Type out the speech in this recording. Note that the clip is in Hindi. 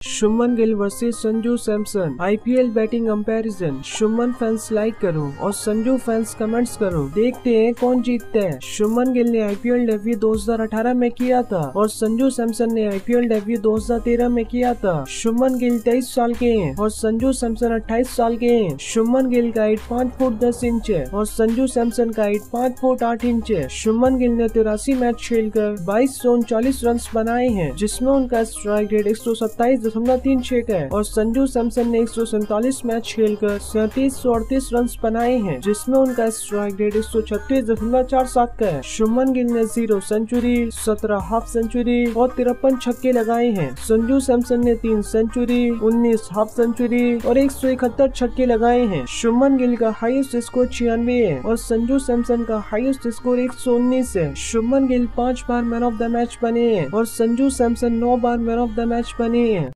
Shubman Gill versus Sanju Samson IPL batting comparison. Shubman fans like करो और संजू फैंस कमेंट्स करो। देखते हैं कौन जीतता है। शुभमन गिल ने आईपीएल डेब्यू 2018 में किया था और संजू सैमसन ने आईपीएल डेब्यू 2013 में किया था। शुभमन गिल 23 साल के हैं और संजू सैमसन 28 साल के हैं। शुभमन गिल का हाइट 5 फुट 10 इंच है और संजू सैमसन का हाइट 5 फुट 8 इंच है। शुभमन गिल ने 83 मैच खेलकर 2239 रन बनाए हैं, जिसमें उनका स्ट्राइक रेट 127.36 का है और संजू सैमसन ने 147 मैच खेलकर 3738 रन बनाए हैं, जिसमें उनका स्ट्राइक रेट 136.47 का है। शुभमन गिल ने 0 सेंचुरी, 17 हाफ सेंचुरी और 53 छक्के लगाए हैं। संजू सैमसन ने 3 सेंचुरी, 19 हाफ सेंचुरी और 171 छक्के लगाए हैं। शुभमन गिल का हाईएस्ट स्कोर 96 है और संजू सैमसन का हाईएस्ट स्कोर 119 है। शुभमन गिल 5 बार मैन ऑफ द मैच बने हैं और संजू सैमसन 9 बार मैन ऑफ द मैच बने हैं।